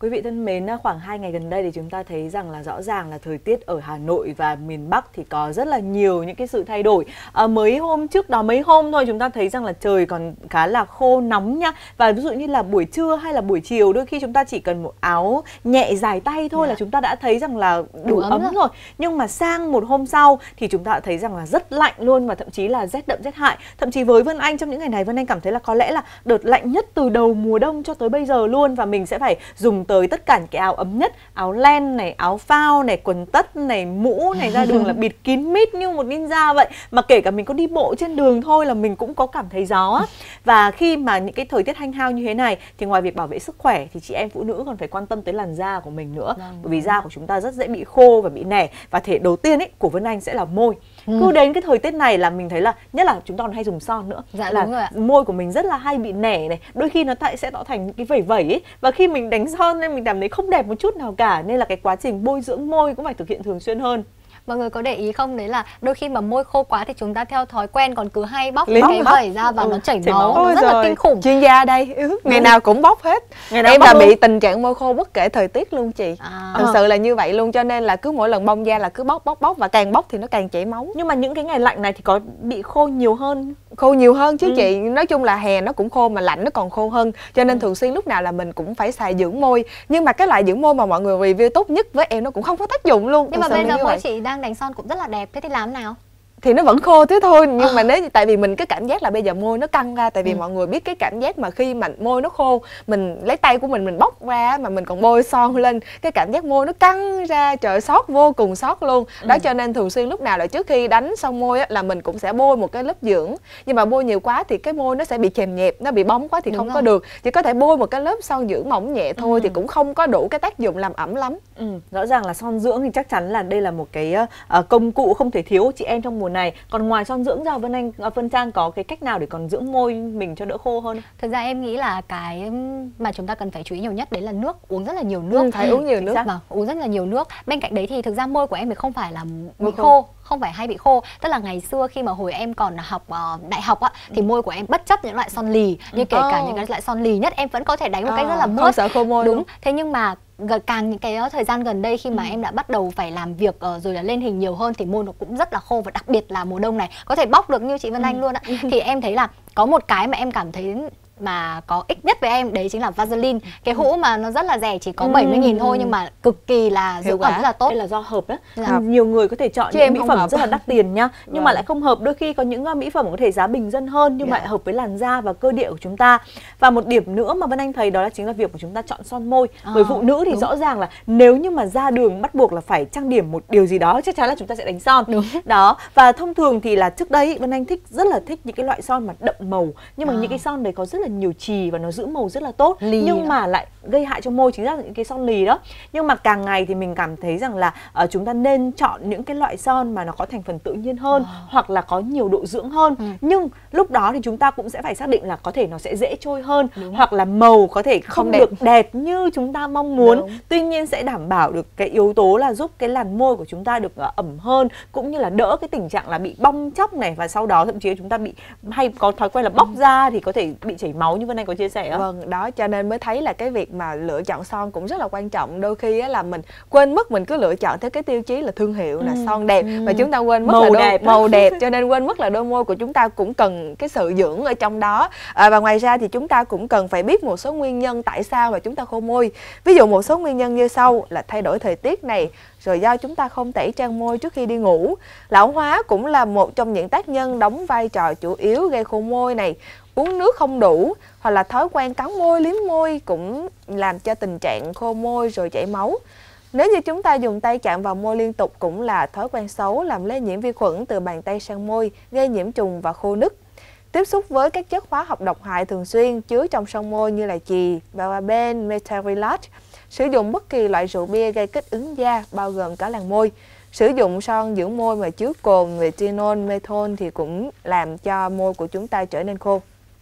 Quý vị thân mến, khoảng 2 ngày gần đây thì chúng ta thấy rằng là rõ ràng là thời tiết ở Hà Nội và miền Bắc thì có rất là nhiều những cái sự thay đổi. Mới hôm trước đó mấy hôm thôi chúng ta thấy rằng là trời còn khá là khô nóng nha. Và ví dụ như là buổi trưa hay là buổi chiều đôi khi chúng ta chỉ cần một áo nhẹ dài tay thôi là chúng ta đã thấy rằng là đủ ấm rồi. Nhưng mà sang một hôm sau thì chúng ta đã thấy rằng là rất lạnh luôn, và thậm chí là rét đậm rét hại. Thậm chí với Vân Anh trong những ngày này, Vân Anh cảm thấy là có lẽ là đợt lạnh nhất từ đầu mùa đông cho tới bây giờ luôn, và mình sẽ phải dùng tới tất cả những cái áo ấm nhất, áo len này, áo phao này, quần tất này, mũ này, ra đường là bịt kín mít như một ninja vậy. Mà kể cả mình có đi bộ trên đường thôi là mình cũng có cảm thấy gió. Và khi mà những cái thời tiết hanh hao như thế này thì ngoài việc bảo vệ sức khỏe thì chị em phụ nữ còn phải quan tâm tới làn da của mình nữa. Bởi vì da của chúng ta rất dễ bị khô và bị nẻ. Và thể đầu tiên ấy của Vân Anh sẽ là môi. Cứ đến cái thời tiết này là mình thấy là, nhất là chúng ta còn hay dùng son nữa, là môi của mình rất là hay bị nẻ này, đôi khi nó sẽ tạo thành những cái vẩy vẩy ấy, và khi mình đánh son nên mình cảm thấy không đẹp một chút nào cả, nên là cái quá trình bôi dưỡng môi cũng phải thực hiện thường xuyên hơn. Mọi người có để ý không, đấy là đôi khi mà môi khô quá thì chúng ta theo thói quen còn cứ hay bóc cái vẩy ra và nó chảy máu, nó rất là kinh khủng. Chuyên gia đây, ngày nào cũng bóc hết. Em là bị tình trạng môi khô bất kể thời tiết luôn chị. Thật sự là như vậy luôn, cho nên là cứ mỗi lần bong da là cứ bóc, và càng bóc thì nó càng chảy máu. Nhưng mà những cái ngày lạnh này thì có bị khô nhiều hơn? Khô nhiều hơn chứ chị. Nói chung là hè nó cũng khô mà lạnh nó còn khô hơn, cho nên thường xuyên lúc nào là mình cũng phải xài dưỡng môi. Nhưng mà cái loại dưỡng môi mà mọi người review tốt nhất với em nó cũng không có tác dụng luôn. Nhưng mà bây giờ môi chị đang đánh son cũng rất là đẹp, thế thì làm nào? Thì nó vẫn khô thế thôi, nhưng mà nếu tại vì mình cái cảm giác là bây giờ môi nó căng ra, tại vì mọi người biết cái cảm giác mà khi mà môi nó khô, mình lấy tay của mình bóc ra mà mình còn bôi son lên, cái cảm giác môi nó căng ra, trời, xót, vô cùng xót luôn. Đó, cho nên thường xuyên lúc nào là trước khi đánh xong môi á, là mình cũng sẽ bôi một cái lớp dưỡng. Nhưng mà bôi nhiều quá thì cái môi nó sẽ bị chèm nhẹp, nó bị bóng quá thì không có được. Chỉ có thể bôi một cái lớp son dưỡng mỏng nhẹ thôi, thì cũng không có đủ cái tác dụng làm ẩm lắm. Rõ ràng là son dưỡng thì chắc chắn là đây là một cái công cụ không thể thiếu chị em trong mùa này. Còn ngoài son dưỡng ra, Vân Anh, Vân Trang có cái cách nào để còn dưỡng môi mình cho đỡ khô hơn? Thực ra em nghĩ là cái mà chúng ta cần phải chú ý nhiều nhất đấy là nước, uống rất là nhiều nước. Phải uống nhiều nước. Mà uống rất là nhiều nước. Bên cạnh đấy thì thực ra môi của em thì không phải là bị khô, không phải hay bị khô. Tức là ngày xưa khi mà hồi em còn học đại học á, thì môi của em bất chấp những loại son lì, như kể cả những cái loại son lì nhất em vẫn có thể đánh một cách rất là mướt. Không sợ khô môi. Đúng. Thế nhưng mà càng những cái thời gian gần đây khi mà em đã bắt đầu phải làm việc rồi là lên hình nhiều hơn thì môi nó cũng rất là khô, và đặc biệt là mùa đông này có thể bóc được như chị Vân Anh luôn ạ. Thì em thấy là có một cái mà em cảm thấy mà có ích nhất với em, đấy chính là Vaseline. Cái hũ mà nó rất là rẻ, chỉ có 70.000 thôi, nhưng mà cực kỳ là dưỡng ẩm rất là tốt. Đây là do hợp đó. Nhiều người có thể chọn những mỹ phẩm rất là đắt tiền nhá, nhưng mà lại không hợp. Đôi khi có những mỹ phẩm có thể giá bình dân hơn nhưng mà lại hợp với làn da và cơ địa của chúng ta. Và một điểm nữa mà Vân Anh thấy đó là chính là việc của chúng ta chọn son môi. Với phụ nữ thì rõ ràng là nếu như mà ra đường bắt buộc là phải trang điểm một điều gì đó, chắc chắn là chúng ta sẽ đánh son. Đó. Và thông thường thì là trước đây Vân Anh rất là thích những cái loại son mà đậm màu, nhưng mà những cái son đấy có rất là nhiều chì và nó giữ màu rất là tốt, nhưng mà lại gây hại cho môi, chính là những cái son lì đó. Nhưng mà càng ngày thì mình cảm thấy rằng là chúng ta nên chọn những cái loại son mà nó có thành phần tự nhiên hơn, hoặc là có nhiều độ dưỡng hơn. Nhưng lúc đó thì chúng ta cũng sẽ phải xác định là có thể nó sẽ dễ trôi hơn, hoặc là màu có thể không được đẹp như chúng ta mong muốn. Tuy nhiên sẽ đảm bảo được cái yếu tố là giúp cái làn môi của chúng ta được ẩm hơn, cũng như là đỡ cái tình trạng là bị bong chóc này, và sau đó thậm chí chúng ta bị hay có thói quen là bóc da thì có thể bị chảy máu như Vân Anh có chia sẻ. Vâng, đó, cho nên mới thấy là cái việc mà lựa chọn son cũng rất là quan trọng. Đôi khi á là mình quên mất, mình cứ lựa chọn theo cái tiêu chí là thương hiệu, là son đẹp, và chúng ta quên mất màu đẹp, cho nên quên mất là đôi môi của chúng ta cũng cần cái sự dưỡng ở trong đó. Và ngoài ra thì chúng ta cũng cần phải biết một số nguyên nhân tại sao mà chúng ta khô môi. Ví dụ một số nguyên nhân như sau là thay đổi thời tiết này, rồi do chúng ta không tẩy trang môi trước khi đi ngủ. Lão hóa cũng là một trong những tác nhân đóng vai trò chủ yếu gây khô môi này. Uống nước không đủ, hoặc là thói quen cắn môi, liếm môi cũng làm cho tình trạng khô môi rồi chảy máu. Nếu như chúng ta dùng tay chạm vào môi liên tục cũng là thói quen xấu, làm lây nhiễm vi khuẩn từ bàn tay sang môi, gây nhiễm trùng và khô nứt. Tiếp xúc với các chất hóa học độc hại thường xuyên chứa trong son môi như là chì, paraben, metacrylat. Sử dụng bất kỳ loại rượu bia gây kích ứng da, bao gồm cả làn môi. Sử dụng son dưỡng môi mà chứa cồn, retinol, menthol thì cũng làm cho môi của chúng ta trở nên khô.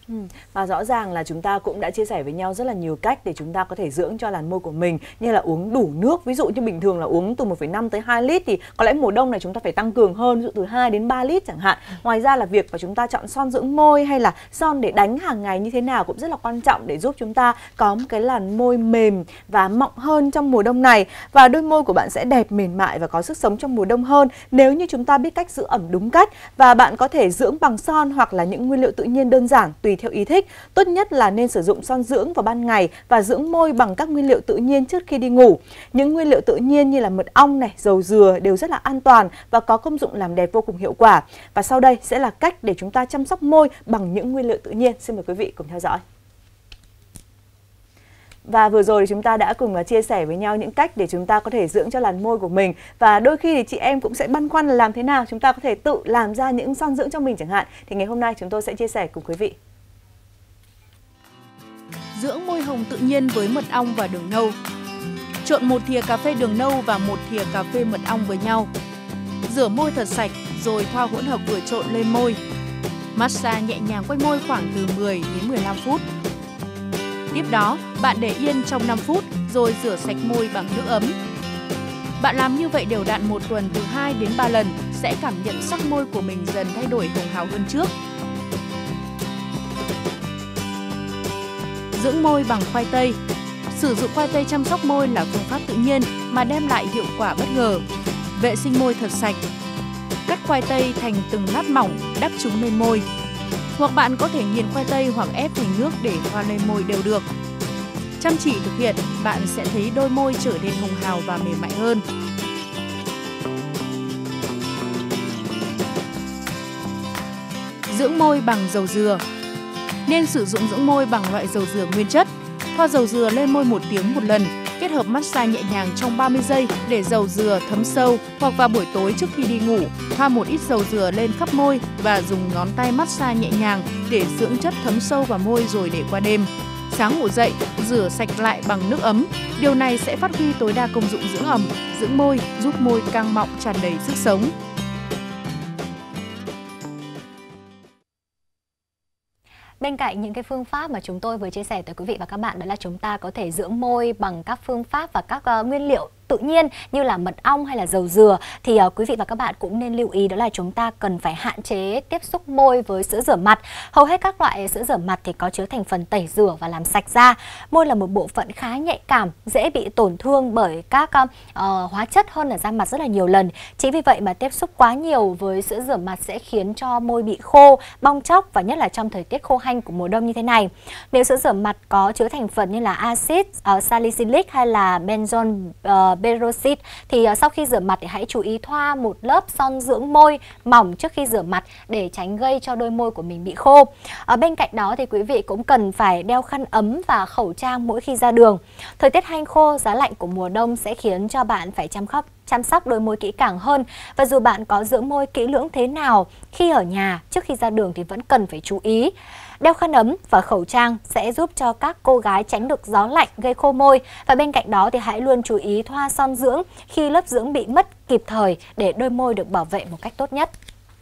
Và rõ ràng là chúng ta cũng đã chia sẻ với nhau rất là nhiều cách để chúng ta có thể dưỡng cho làn môi của mình, như là uống đủ nước. Ví dụ như bình thường là uống từ 1,5 tới 2 lít thì có lẽ mùa đông này chúng ta phải tăng cường hơn, ví dụ từ 2 đến 3 lít chẳng hạn. Ngoài ra là việc mà chúng ta chọn son dưỡng môi hay là son để đánh hàng ngày như thế nào cũng rất là quan trọng để giúp chúng ta có một cái làn môi mềm và mọng hơn trong mùa đông này. Và đôi môi của bạn sẽ đẹp, mềm mại và có sức sống trong mùa đông hơn nếu như chúng ta biết cách giữ ẩm đúng cách. Và bạn có thể dưỡng bằng son hoặc là những nguyên liệu tự nhiên đơn giản tùy theo ý thích. Tốt nhất là nên sử dụng son dưỡng vào ban ngày và dưỡng môi bằng các nguyên liệu tự nhiên trước khi đi ngủ. Những nguyên liệu tự nhiên như là mật ong này, dầu dừa đều rất là an toàn và có công dụng làm đẹp vô cùng hiệu quả. Và sau đây sẽ là cách để chúng ta chăm sóc môi bằng những nguyên liệu tự nhiên. Xin mời quý vị cùng theo dõi. Và vừa rồi thì chúng ta đã cùng chia sẻ với nhau những cách để chúng ta có thể dưỡng cho làn môi của mình. Và đôi khi thì chị em cũng sẽ băn khoăn là làm thế nào chúng ta có thể tự làm ra những son dưỡng cho mình chẳng hạn. Thì ngày hôm nay chúng tôi sẽ chia sẻ cùng quý vị. Dưỡng môi hồng tự nhiên với mật ong và đường nâu. Trộn 1 thìa cà phê đường nâu và 1 thìa cà phê mật ong với nhau. Rửa môi thật sạch rồi thoa hỗn hợp vừa trộn lên môi. Massage nhẹ nhàng quanh môi khoảng từ 10 đến 15 phút. Tiếp đó, bạn để yên trong 5 phút rồi rửa sạch môi bằng nước ấm. Bạn làm như vậy đều đặn 1 tuần từ 2 đến 3 lần sẽ cảm nhận sắc môi của mình dần thay đổi hồng hào hơn trước. Dưỡng môi bằng khoai tây. Sử dụng khoai tây chăm sóc môi là phương pháp tự nhiên mà đem lại hiệu quả bất ngờ. Vệ sinh môi thật sạch. Cắt khoai tây thành từng lát mỏng, đắp chúng lên môi. Hoặc bạn có thể nghiền khoai tây hoặc ép thành nước để thoa lên môi đều được. Chăm chỉ thực hiện, bạn sẽ thấy đôi môi trở nên hồng hào và mềm mại hơn. Dưỡng môi bằng dầu dừa. Nên sử dụng dưỡng môi bằng loại dầu dừa nguyên chất. Thoa dầu dừa lên môi 1 tiếng một lần, kết hợp massage nhẹ nhàng trong 30 giây để dầu dừa thấm sâu, hoặc vào buổi tối trước khi đi ngủ, thoa một ít dầu dừa lên khắp môi và dùng ngón tay massage nhẹ nhàng để dưỡng chất thấm sâu vào môi rồi để qua đêm. Sáng ngủ dậy, rửa sạch lại bằng nước ấm. Điều này sẽ phát huy tối đa công dụng dưỡng ẩm, dưỡng môi, giúp môi căng mọng tràn đầy sức sống. Bên cạnh những cái phương pháp mà chúng tôi vừa chia sẻ tới quý vị và các bạn, đó là chúng ta có thể dưỡng môi bằng các phương pháp và các nguyên liệu tự nhiên như là mật ong hay là dầu dừa, thì quý vị và các bạn cũng nên lưu ý đó là chúng ta cần phải hạn chế tiếp xúc môi với sữa rửa mặt. Hầu hết các loại sữa rửa mặt thì có chứa thành phần tẩy rửa và làm sạch da. Môi là một bộ phận khá nhạy cảm, dễ bị tổn thương bởi các hóa chất hơn là da mặt rất là nhiều lần. Chính vì vậy mà tiếp xúc quá nhiều với sữa rửa mặt sẽ khiến cho môi bị khô, bong tróc, và nhất là trong thời tiết khô hanh của mùa đông như thế này. Nếu sữa rửa mặt có chứa thành phần như là axit salicylic hay là benzoyl peroxide thì sau khi rửa mặt thì hãy chú ý thoa một lớp son dưỡng môi mỏng trước khi rửa mặt để tránh gây cho đôi môi của mình bị khô. Bên cạnh đó thì quý vị cũng cần phải đeo khăn ấm và khẩu trang mỗi khi ra đường. Thời tiết hanh khô, giá lạnh của mùa đông sẽ khiến cho bạn phải chăm sóc đôi môi kỹ càng hơn. Và dù bạn có dưỡng môi kỹ lưỡng thế nào, khi ở nhà, trước khi ra đường thì vẫn cần phải chú ý. Đeo khăn ấm và khẩu trang sẽ giúp cho các cô gái tránh được gió lạnh gây khô môi. Và bên cạnh đó thì hãy luôn chú ý thoa son dưỡng khi lớp dưỡng bị mất kịp thời để đôi môi được bảo vệ một cách tốt nhất.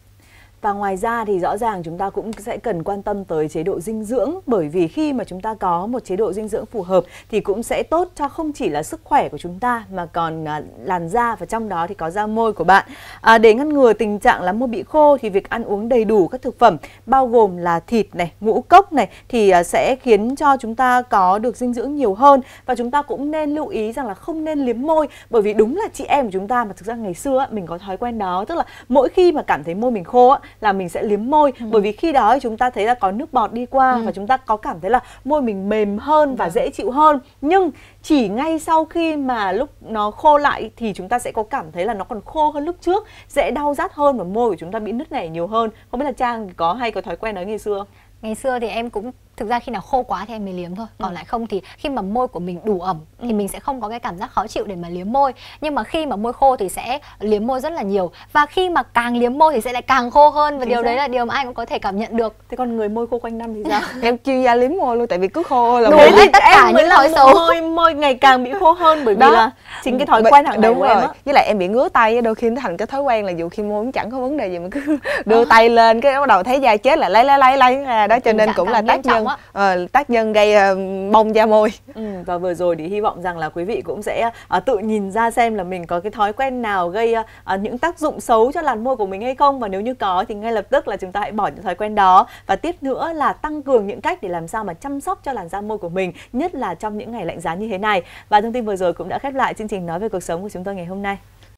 Và ngoài ra thì rõ ràng chúng ta cũng sẽ cần quan tâm tới chế độ dinh dưỡng, bởi vì khi mà chúng ta có một chế độ dinh dưỡng phù hợp thì cũng sẽ tốt cho không chỉ là sức khỏe của chúng ta mà còn làn da, và trong đó thì có da môi của bạn. Để ngăn ngừa tình trạng là môi bị khô thì việc ăn uống đầy đủ các thực phẩm bao gồm là thịt này, ngũ cốc này thì sẽ khiến cho chúng ta có được dinh dưỡng nhiều hơn. Và chúng ta cũng nên lưu ý rằng là không nên liếm môi, bởi vì đúng là chị em của chúng ta mà thực ra ngày xưa mình có thói quen đó, tức là mỗi khi mà cảm thấy môi mình khô là mình sẽ liếm môi, bởi vì khi đó chúng ta thấy là có nước bọt đi qua và chúng ta có cảm thấy là môi mình mềm hơn và dễ chịu hơn. Nhưng chỉ ngay sau khi mà lúc nó khô lại thì chúng ta sẽ có cảm thấy là nó còn khô hơn lúc trước, dễ đau rát hơn và môi của chúng ta bị nứt nẻ nhiều hơn. Không biết là Trang có hay có thói quen đó ngày xưa không? Ngày xưa thì em cũng thực ra khi nào khô quá thì em mới liếm thôi, còn lại không thì khi mà môi của mình đủ ẩm thì mình sẽ không có cái cảm giác khó chịu để mà liếm môi. Nhưng mà khi mà môi khô thì sẽ liếm môi rất là nhiều, và khi mà càng liếm môi thì sẽ lại càng khô hơn, và điều đấy là điều mà ai cũng có thể cảm nhận được. Thế còn người môi khô quanh năm thì sao? Em chuyên gia liếm môi luôn, tại vì cứ khô là đúng môi. hết tất cả những thói xấu. Môi ngày càng bị khô hơn, bởi vì là chính cái thói quen hàng ngày của em á. Với lại em bị ngứa tay, đôi khi nó thành cái thói quen là dù khi môi cũng chẳng có vấn đề gì mà cứ đưa tay lên cái bắt đầu thấy da chết là lấy ra đó, cho nên cũng là tác nhân gây bong da môi. Và vừa rồi thì hy vọng rằng là quý vị cũng sẽ tự nhìn ra xem là mình có cái thói quen nào gây những tác dụng xấu cho làn môi của mình hay không, và nếu như có thì ngay lập tức là chúng ta hãy bỏ những thói quen đó. Và tiếp nữa là tăng cường những cách để làm sao mà chăm sóc cho làn da môi của mình, nhất là trong những ngày lạnh giá như thế này. Và thông tin vừa rồi cũng đã khép lại chương trình Nói về cuộc sống của chúng tôi ngày hôm nay.